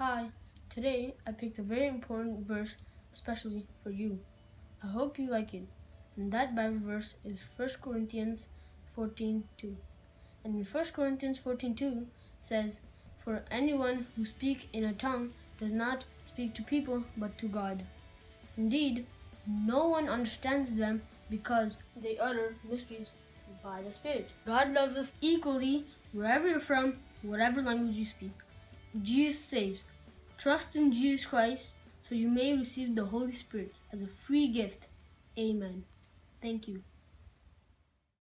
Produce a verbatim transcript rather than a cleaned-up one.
Hi, today I picked a very important verse especially for you. I hope you like it. And that Bible verse is First Corinthians fourteen two. And in First Corinthians fourteen two says, "For anyone who speaks in a tongue does not speak to people but to God. Indeed, no one understands them because they utter mysteries by the Spirit." God loves us equally wherever you're from, whatever language you speak. Jesus saves. Trust in Jesus Christ so you may receive the Holy Spirit as a free gift. Amen. Thank you.